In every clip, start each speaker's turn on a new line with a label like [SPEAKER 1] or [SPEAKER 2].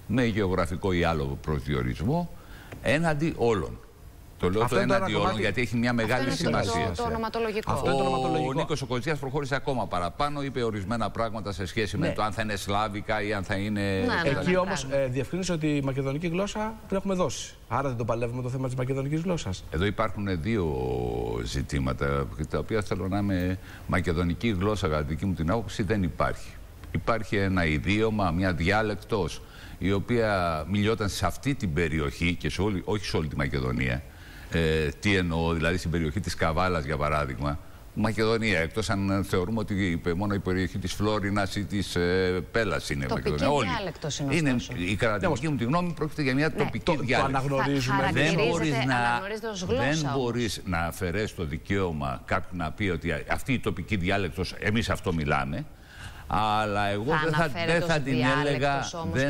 [SPEAKER 1] με γεωγραφικό ή άλλο προσδιορισμό έναντι όλων. Το λέω το έναντι όλων γιατί έχει μια μεγάλη σημασία.
[SPEAKER 2] Το ονοματολογικό.
[SPEAKER 1] Ο Νίκος ο Κοτσιάς προχώρησε ακόμα παραπάνω, είπε ορισμένα πράγματα σε σχέση με το αν θα είναι σλάβικα ή αν θα είναι.
[SPEAKER 3] Εκεί όμως διευκρίνησε ότι η μακεδονική γλώσσα την έχουμε δώσει. Άρα δεν το παλεύουμε το θέμα της μακεδονικής γλώσσας.
[SPEAKER 1] Εδώ υπάρχουν δύο ζητήματα τα οποία θέλω να είμαι. Μακεδονική γλώσσα, κατά δική μου την άποψη, δεν υπάρχει. Υπάρχει ένα ιδίωμα, μια διάλεκτος, η οποία μιλιόταν σε αυτή την περιοχή και όχι σε όλη τη Μακεδονία. Τι εννοώ, δηλαδή στην περιοχή της Καβάλας, για παράδειγμα, Μακεδονία, εκτός αν θεωρούμε ότι μόνο η περιοχή της Φλόρινας ή της Πέλας είναι Μακεδονία.
[SPEAKER 2] Τοπική διάλεκτος είναι.
[SPEAKER 1] Η καταδική μου τη γνώμη πρόκειται για μια τοπική διάλεκτο.
[SPEAKER 3] Το αναγνωρίζουμε.
[SPEAKER 1] Δεν μπορείς να αφαιρέσεις το δικαίωμα κάποιου να πει ότι αυτή η τοπική διάλεκτος, εμείς αυτό μιλάμε. Αλλά εγώ δεν θα την έλεγα.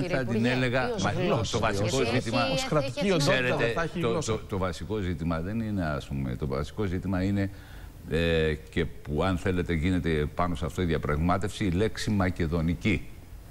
[SPEAKER 1] Το βασικό ζήτημα. Ξέρετε, το βασικό ζήτημα δεν είναι, ας πούμε. Το βασικό ζήτημα είναι και που, αν θέλετε, γίνεται πάνω σε αυτό η διαπραγμάτευση, η λέξη μακεδονική.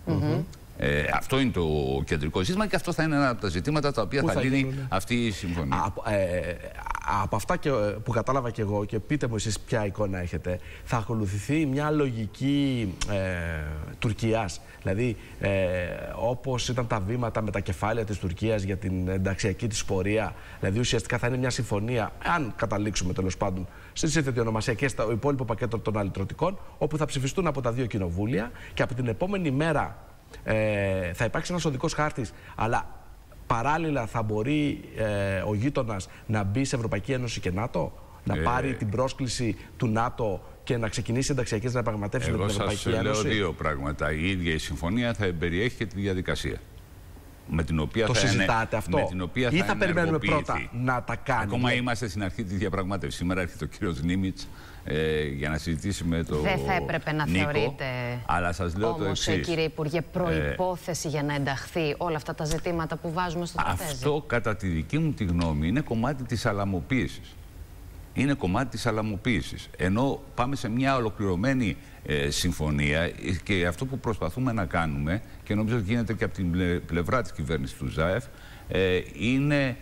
[SPEAKER 1] Αυτό είναι το κεντρικό ζήτημα και αυτό θα είναι ένα από τα ζητήματα τα οποία θα λύνει αυτή η συμφωνία.
[SPEAKER 3] Από αυτά που κατάλαβα και εγώ, και πείτε μου εσείς ποια εικόνα έχετε, θα ακολουθηθεί μια λογική Τουρκίας. Δηλαδή, όπως ήταν τα βήματα με τα κεφάλαια της Τουρκίας για την ενταξιακή της πορεία, δηλαδή ουσιαστικά θα είναι μια συμφωνία, αν καταλήξουμε τέλος πάντων στη σύνθετη ονομασία και στο υπόλοιπο πακέτο των αλυτρωτικών, όπου θα ψηφιστούν από τα δύο κοινοβούλια και από την επόμενη μέρα θα υπάρξει ένας οδικός χάρτης, αλλά παράλληλα θα μπορεί ο γείτονας να μπει σε Ευρωπαϊκή Ένωση και ΝΑΤΟ, να πάρει την πρόσκληση του ΝΑΤΟ και να ξεκινήσει ενταξιακές διαπραγματεύσεις με την Ευρωπαϊκή Ένωση.
[SPEAKER 1] Εγώ σας λέω δύο πράγματα. Η ίδια η συμφωνία θα περιέχει και τη διαδικασία. Με την οποία
[SPEAKER 3] το
[SPEAKER 1] θα
[SPEAKER 3] συζητάτε αυτό,
[SPEAKER 1] με την οποία
[SPEAKER 3] ή θα περιμένουμε πρώτα να τα κάνει?
[SPEAKER 1] Ακόμα είμαστε στην αρχή της διαπραγμάτευσης. Σήμερα έρχεται ο κύριος Νίμιτς για να συζητήσει με τον
[SPEAKER 2] Δεν θα έπρεπε να
[SPEAKER 1] Νίκο,
[SPEAKER 2] θεωρείτε
[SPEAKER 1] αλλά σας λέω το εξής.
[SPEAKER 2] κύριε Υπουργέ, προϋπόθεση για να ενταχθεί όλα αυτά τα ζητήματα που βάζουμε στο τραπέζι?
[SPEAKER 1] Αυτό, κατά τη δική μου τη γνώμη, είναι κομμάτι της αλαμοποίησης. Είναι κομμάτι της αλαμοποίησης. Ενώ πάμε σε μια ολοκληρωμένη συμφωνία, και αυτό που προσπαθούμε να κάνουμε, και νομίζω ότι γίνεται και από την πλευρά της κυβέρνησης του ΖΑΕΦ, είναι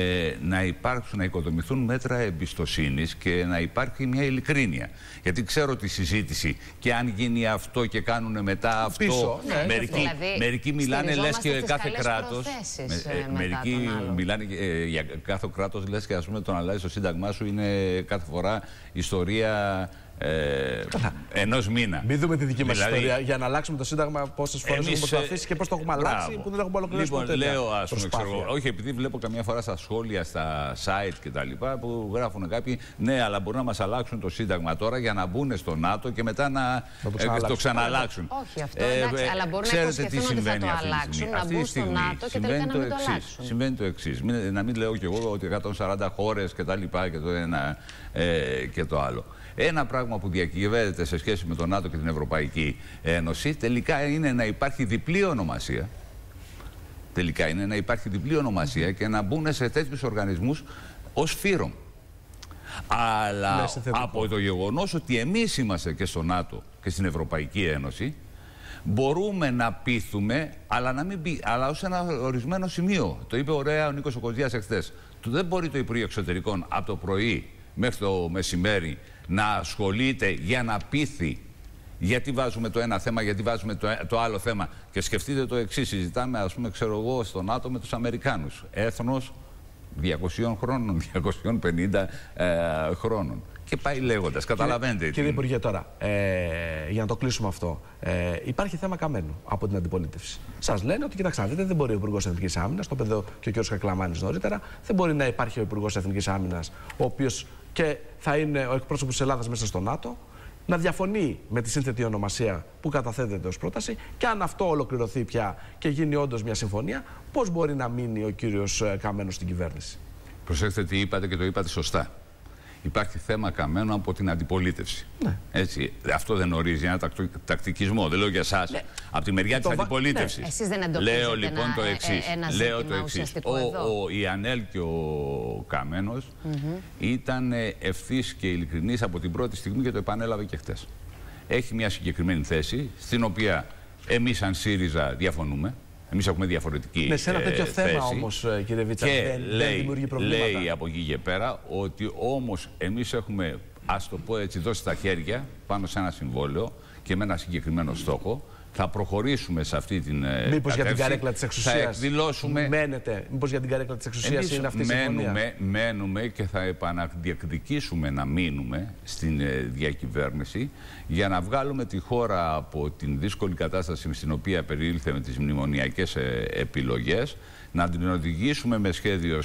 [SPEAKER 1] να οικοδομηθούν μέτρα εμπιστοσύνης και να υπάρχει μια ειλικρίνεια. Γιατί ξέρω τη συζήτηση, και αν γίνει αυτό και κάνουν μετά αυτό. Πίσω, μερικοί μιλάνε λες και κάθε κράτος. Μερικοί μιλάνε για κάθε κράτος, λες και, ας πούμε, το να αλλάζει το σύνταγμά σου είναι κάθε φορά ιστορία ενός μήνα.
[SPEAKER 3] Μην δούμε τη δική μας ιστορία. Για να αλλάξουμε το σύνταγμα, πόσες φορές έχουμε προσπαθήσει και πώς το έχουμε αλλάξει, που δεν έχουμε ολοκληρώσει ποτέ.
[SPEAKER 1] Λέω, ας πούμε, όχι, επειδή βλέπω καμιά φορά στα σχόλια, στα site κτλ. Που γράφουν κάποιοι, ναι, αλλά μπορούν να μας αλλάξουν το σύνταγμα τώρα για να μπουν στο νάτο και μετά να το ξαναλλάξουν.
[SPEAKER 2] Όχι αυτό, εντάξει, αλλά μπορούν να υποσχεθούν ότι θα το αλλάξουν, να μπουν στο ΝΑΤΟ και τελικά να μην το αλλάξουν.
[SPEAKER 1] Συμβαίνει το εξής. Να μην λέω κι εγώ ότι 140 χώρες κτλ. Και το ένα και το άλλο. Ένα πράγμα που διακυβεύεται σε σχέση με τον ΝΑΤΟ και την Ευρωπαϊκή Ένωση τελικά είναι να υπάρχει διπλή ονομασία. Τελικά είναι να υπάρχει διπλή ονομασία και να μπουν σε τέτοιους οργανισμούς ως φύρον. Αλλά από το γεγονός ότι εμείς είμαστε και στο ΝΑΤΟ και στην Ευρωπαϊκή Ένωση, μπορούμε να πείθουμε, αλλά ως ένα ορισμένο σημείο. Το είπε ωραία ο Νίκος ο Κοτσιάς εχθές. Δεν μπορεί το Υπουργείο Εξωτερικών από το πρωί μέχρι το μεσημέρι να ασχολείται για να πείθει γιατί βάζουμε το ένα θέμα, γιατί βάζουμε το άλλο θέμα. Και σκεφτείτε το εξής, συζητάμε, ας πούμε, ξέρω εγώ, στο ΝΑΤΟ με τους Αμερικάνους. Έθνος 200 χρόνων, 250 χρόνων. Και πάει λέγοντας, καταλαβαίνετε.
[SPEAKER 3] Κύριε Υπουργέ, τώρα, για να το κλείσουμε αυτό, υπάρχει θέμα Καμένου από την αντιπολίτευση. Σας λένε ότι, κοιτάξτε, δείτε, δεν μπορεί ο Υπουργός Εθνικής Άμυνας, το είπε και ο κ. Κακλαμάνης νωρίτερα, δεν μπορεί να υπάρχει ο Υπουργός Εθνικής Άμυνας, ο οποίος και θα είναι ο εκπρόσωπος της Ελλάδας μέσα στο ΝΑΤΟ, να διαφωνεί με τη σύνθετη ονομασία που καταθέτεται ως πρόταση, και αν αυτό ολοκληρωθεί πια και γίνει όντως μια συμφωνία, πώς μπορεί να μείνει ο κύριος Καμένος στην κυβέρνηση?
[SPEAKER 1] Προσέξτε τι είπατε, και το είπατε σωστά. Υπάρχει θέμα Καμένο από την αντιπολίτευση. Ναι. Έτσι, αυτό δεν ορίζει ένα τακτικισμό. Δεν λέω για εσάς. Ναι. Από τη μεριά της αντιπολίτευσης.
[SPEAKER 2] Ναι. Εσείς δεν εντοπίζετε
[SPEAKER 1] λέω λοιπόν το εξής. Ο Ιανέλ και ο Καμένος ήταν ευθύς και ειλικρινής από την πρώτη στιγμή και το επανέλαβε και χτες. Έχει μια συγκεκριμένη θέση, στην οποία εμείς σαν ΣΥΡΙΖΑ διαφωνούμε. Εμείς έχουμε διαφορετική
[SPEAKER 3] θέση. Σε ένα τέτοιο θέμα όμως, κύριε Βίτσα, δεν δημιουργεί προβλήματα.
[SPEAKER 1] Λέει από εκεί και πέρα ότι όμως εμείς έχουμε, ας το πω έτσι, δώσει τα χέρια πάνω σε ένα συμβόλαιο και με ένα συγκεκριμένο στόχο. Θα προχωρήσουμε σε αυτή την
[SPEAKER 3] μήπως για την καρέκλα της εξουσίας
[SPEAKER 1] θα εκδηλώσουμε...
[SPEAKER 3] μένετε, μήπως για την καρέκλα της εξουσίας είναι αυτή η συμφωνία.
[SPEAKER 1] Μένουμε και θα επαναδιεκδικήσουμε να μείνουμε στην διακυβέρνηση για να βγάλουμε τη χώρα από την δύσκολη κατάσταση στην οποία περιήλθε με τις μνημονιακές επιλογές, να την οδηγήσουμε με σχέδιο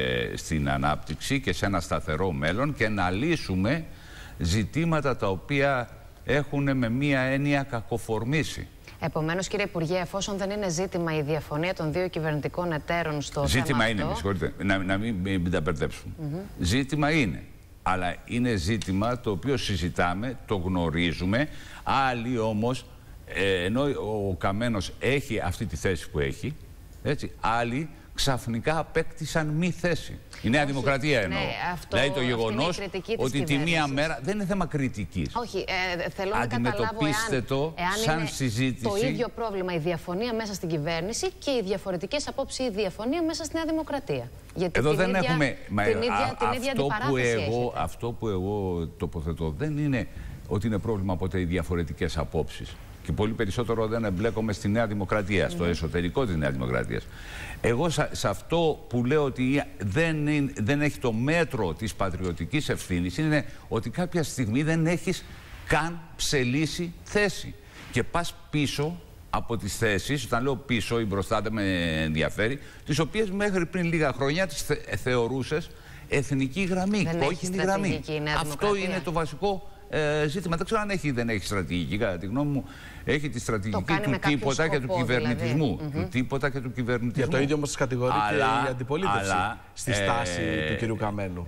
[SPEAKER 1] στην ανάπτυξη και σε ένα σταθερό μέλλον και να λύσουμε ζητήματα τα οποία έχουν με μία έννοια κακοφορμήσει.
[SPEAKER 2] Επομένως, κύριε Υπουργέ, εφόσον δεν είναι ζήτημα η διαφωνία των δύο κυβερνητικών εταίρων στο
[SPEAKER 1] ζήτημα
[SPEAKER 2] θέμα
[SPEAKER 1] είναι,
[SPEAKER 2] αυτό...
[SPEAKER 1] με συγχωρείτε, να μην τα μπερδέψουμε. Ζήτημα είναι, αλλά είναι ζήτημα το οποίο συζητάμε, το γνωρίζουμε. Άλλοι όμως, ενώ ο Καμένος έχει αυτή τη θέση που έχει, έτσι, άλλοι ξαφνικά απέκτησαν μη θέση. Η Νέα Δημοκρατία εννοώ. Ναι, δηλαδή το γεγονός ότι τη μία μέρα δεν είναι θέμα κριτικής.
[SPEAKER 2] Όχι, θέλω να καταλάβω εάν
[SPEAKER 1] σαν
[SPEAKER 2] είναι
[SPEAKER 1] συζήτηση.
[SPEAKER 2] Το ίδιο πρόβλημα η διαφωνία μέσα στην κυβέρνηση και οι διαφορετικές απόψεις η διαφωνία μέσα στη Νέα Δημοκρατία. Γιατί
[SPEAKER 1] εδώ δεν έχουμε.
[SPEAKER 2] Την ίδια αντιπαράθεση
[SPEAKER 1] αυτό που εγώ τοποθετώ δεν είναι ότι είναι πρόβλημα ποτέ οι διαφορετικές απόψεις. Και πολύ περισσότερο δεν εμπλέκομαι στη Νέα Δημοκρατία, στο εσωτερικό της Νέας Δημοκρατίας. Εγώ σε αυτό που λέω ότι δεν έχει το μέτρο της πατριωτικής ευθύνης είναι ότι κάποια στιγμή δεν έχεις καν ψελίσει θέση. Και πας πίσω από τις θέσεις, όταν λέω πίσω ή μπροστά δεν με ενδιαφέρει, τις οποίες μέχρι πριν λίγα χρόνια τις θεωρούσες εθνική γραμμή, κόκκινη γραμμή. Αυτό είναι το βασικό ζήτημα. Δεν ξέρω αν έχει ή δεν έχει στρατηγική. Κατά τη γνώμη μου, έχει τη στρατηγική του τίποτα και του κυβερνητισμού. Του τίποτα και του κυβερνητισμού.
[SPEAKER 3] Για το ίδιο όμως τις κατηγορεί και η αντιπολίτευση στη στάση του κ. Καμένου.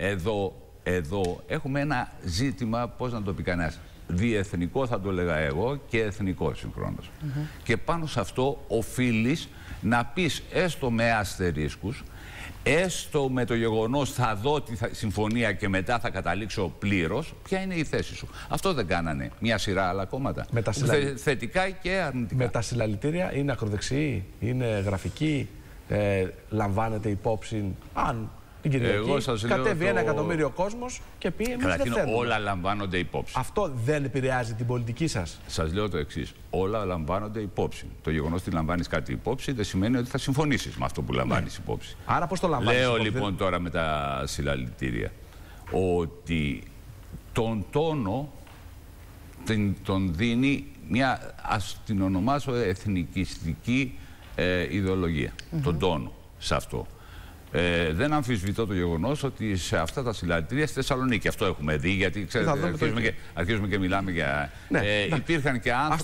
[SPEAKER 1] Εδώ έχουμε ένα ζήτημα, πώς να το πει κανένας, διεθνικό θα το έλεγα εγώ και εθνικό συγχρόνως. Και πάνω σε αυτό οφείλεις να πεις έστω με αστερίσκους, έστω με το γεγονός θα δω τη συμφωνία και μετά θα καταλήξω πλήρως, ποια είναι η θέση σου. Αυτό δεν κάνανε μια σειρά άλλα κόμματα. Θετικά και αρνητικά.
[SPEAKER 3] Με τα συλλαλητήρια είναι ακροδεξιοί, είναι γραφικοί, λαμβάνεται υπόψη αν την Κυριακή κατέβει 1 εκατομμύριο κόσμος και πει εμείς δεν θέλουμε.
[SPEAKER 1] Όλα λαμβάνονται υπόψη.
[SPEAKER 3] Αυτό δεν επηρεάζει την πολιτική σας.
[SPEAKER 1] Σας λέω το εξής. Όλα λαμβάνονται υπόψη. Το γεγονός ότι λαμβάνεις κάτι υπόψη δεν σημαίνει ότι θα συμφωνήσεις με αυτό που λαμβάνεις υπόψη.
[SPEAKER 3] Άρα πώς το λαμβάνεις
[SPEAKER 1] υπόψη. Λέω λοιπόν τώρα με τα συλλαλητήρια ότι τον τόνο τον δίνει μια, ας την ονομάσω, εθνικιστική ιδεολογία. Τον τόνο σε αυτό. Δεν αμφισβητώ το γεγονός ότι σε αυτά τα συλλαλητήρια στη Θεσσαλονίκη, αυτό έχουμε δει, γιατί ξέρετε, αρχίζουμε και μιλάμε για... υπήρχαν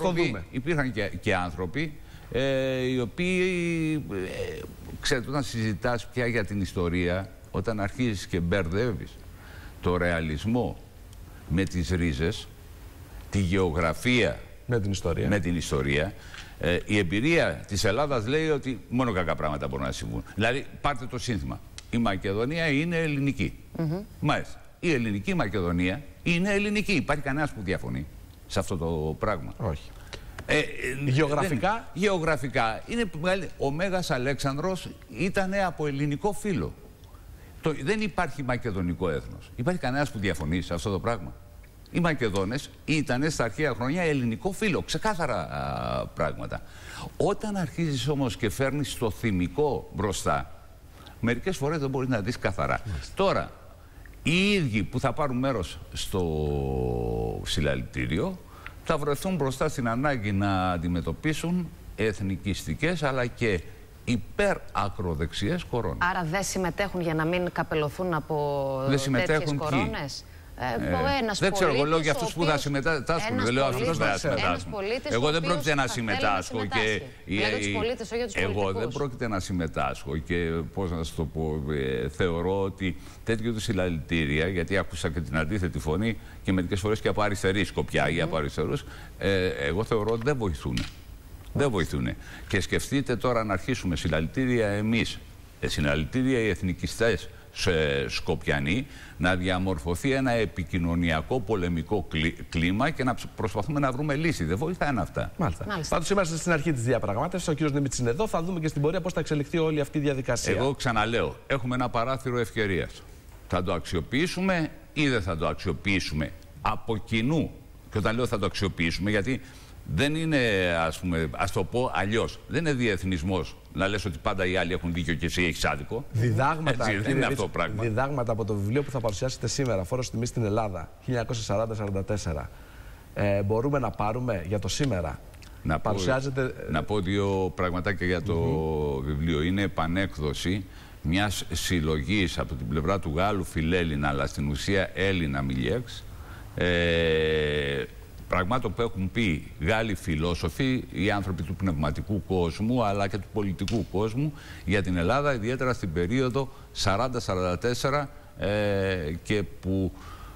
[SPEAKER 1] και άνθρωποι οι οποίοι, ξέρετε, όταν συζητάς πια για την ιστορία, όταν αρχίζεις και μπερδεύεις το ρεαλισμό με τις ρίζες, τη γεωγραφία με την ιστορία, η εμπειρία της Ελλάδας λέει ότι μόνο κακά πράγματα μπορούν να συμβούν. Δηλαδή, πάρτε το σύνθημα. Η Μακεδονία είναι ελληνική. Μάλιστα. Η ελληνική Μακεδονία είναι ελληνική. Υπάρχει κανένας που διαφωνεί σε αυτό το πράγμα?
[SPEAKER 3] Όχι. Γεωγραφικά?
[SPEAKER 1] Γεωγραφικά. Ο Μέγας Αλέξανδρος ήταν από ελληνικό φύλο. Δεν υπάρχει μακεδονικό έθνος. Υπάρχει κανένας που διαφωνεί σε αυτό το πράγμα? Οι Μακεδόνες ήταν στα αρχαία χρόνια ελληνικό φύλο, ξεκάθαρα πράγματα. Όταν αρχίζεις όμως και φέρνεις το θυμικό μπροστά, μερικές φορές δεν μπορείς να δεις καθαρά. Τώρα, οι ίδιοι που θα πάρουν μέρος στο συλλαλητήριο θα βρεθούν μπροστά στην ανάγκη να αντιμετωπίσουν εθνικιστικές αλλά και υπερακροδεξιές κορώνες.
[SPEAKER 2] Άρα δεν συμμετέχουν για να μην καπελωθούν από τέτοιες κορώνες?
[SPEAKER 1] Δεν ξέρω, εγώ λέω για αυτούς που θα συμμετάσχουν. Δεν λέω αυτούς που θα συμμετάσχουν. Εγώ δεν πρόκειται να συμμετάσχω και. Εγώ δεν πρόκειται να συμμετάσχω και πώς να σας το πω. Θεωρώ ότι τέτοιου είδους συλλαλητήρια, γιατί άκουσα και την αντίθετη φωνή και μερικές φορές και από αριστερή σκοπιά ή από αριστερούς, εγώ θεωρώ ότι δεν βοηθούν. Δεν βοηθούν. Και σκεφτείτε τώρα να αρχίσουμε συλλαλητήρια εμείς, συλλαλητήρια οι εθνικιστές Σκοπιανοί, να διαμορφωθεί ένα επικοινωνιακό πολεμικό κλίμα και να προσπαθούμε να βρούμε λύση. Δεν βοηθάνε αυτά.
[SPEAKER 3] Μάλιστα. Πάντως είμαστε στην αρχή της διαπραγμάτευσης. Ο κ. Νημίτσης είναι εδώ. Θα δούμε και στην πορεία πώς θα εξελιχθεί όλη αυτή η διαδικασία.
[SPEAKER 1] Εγώ ξαναλέω, έχουμε ένα παράθυρο ευκαιρίας. Θα το αξιοποιήσουμε ή δεν θα το αξιοποιήσουμε από κοινού. Και όταν λέω θα το αξιοποιήσουμε, γιατί δεν είναι, ας το πω αλλιώς, δεν είναι διεθνισμός να λες ότι πάντα οι άλλοι έχουν δίκιο και εσύ έχεις άδικο.
[SPEAKER 3] Διδάγματα,
[SPEAKER 1] δεν είναι αυτό το πράγμα.
[SPEAKER 3] Διδάγματα από το βιβλίο που θα παρουσιάσετε σήμερα, Φόρος τιμής στην Ελλάδα, 1940-44. Μπορούμε να πάρουμε για το σήμερα.
[SPEAKER 1] Να πω δύο πραγματάκια για το βιβλίο. Είναι επανέκδοση μιας συλλογής από την πλευρά του Γάλλου φιλέλληνα, αλλά στην ουσία Έλληνα Μιλιέξ, πραγμάτων που έχουν πει Γάλλοι φιλόσοφοι, οι άνθρωποι του πνευματικού κόσμου αλλά και του πολιτικού κόσμου για την Ελλάδα, ιδιαίτερα στην περίοδο 40-44, και που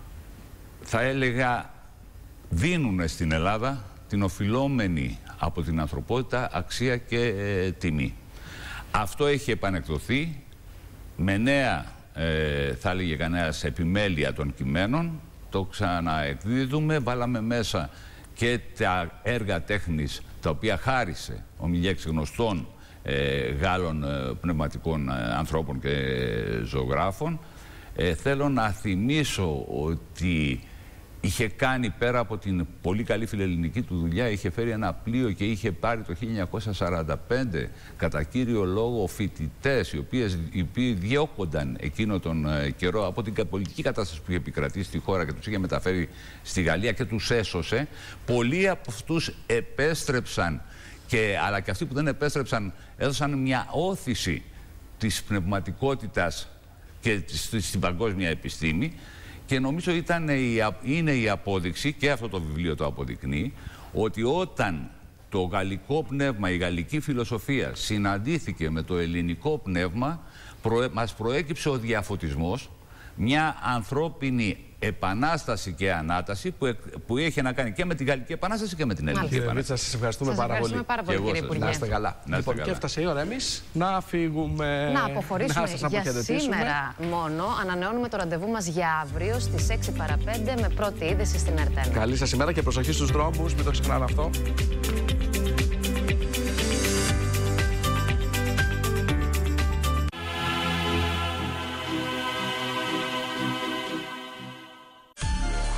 [SPEAKER 1] θα έλεγα δίνουν στην Ελλάδα την οφειλόμενη από την ανθρωπότητα αξία και τιμή. Αυτό έχει επανεκδοθεί με νέα, θα έλεγε κανένας, επιμέλεια των κειμένων. Το ξαναεκδίδουμε, βάλαμε μέσα και τα έργα τέχνης τα οποία χάρισε ο Μιλιέξ γνωστών Γάλλων πνευματικών ανθρώπων και ζωγράφων. Θέλω να θυμίσω ότι είχε κάνει, πέρα από την πολύ καλή φιλελληνική του δουλειά, είχε φέρει ένα πλοίο και είχε πάρει το 1945 κατά κύριο λόγο φοιτητές οι οποίοι διώκονταν εκείνο τον καιρό από την πολιτική κατάσταση που είχε επικρατήσει στη χώρα και τους είχε μεταφέρει στη Γαλλία και τους έσωσε. Πολλοί από αυτούς επέστρεψαν, αλλά και αυτοί που δεν επέστρεψαν έδωσαν μια όθηση της πνευματικότητας και στην παγκόσμια επιστήμη. Και νομίζω είναι η απόδειξη, και αυτό το βιβλίο το αποδεικνύει, ότι όταν το γαλλικό πνεύμα, η γαλλική φιλοσοφία συναντήθηκε με το ελληνικό πνεύμα, μας προέκυψε ο διαφωτισμός, μια ανθρώπινη επανάσταση και ανάταση που έχει να κάνει και με την Γαλλική Επανάσταση και με την Ελληνική Επανάσταση.
[SPEAKER 3] Σας ευχαριστούμε πάρα πολύ.
[SPEAKER 2] Κύριε Υπουργέ.
[SPEAKER 3] Να είστε καλά. Λοιπόν, και έφτασε η ώρα εμείς να φύγουμε.
[SPEAKER 2] Να αποχωρήσουμε για σήμερα μόνο. Ανανεώνουμε το ραντεβού μας για αύριο στις 6 παρα 5 με πρώτη είδηση στην ΕΡΤ1.
[SPEAKER 3] Καλή σας ημέρα και προσοχή στους δρόμους, μην το ξεχνάμε αυτό.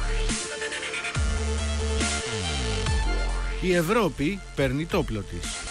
[SPEAKER 4] Η Ευρώπη παίρνει το όπλο της.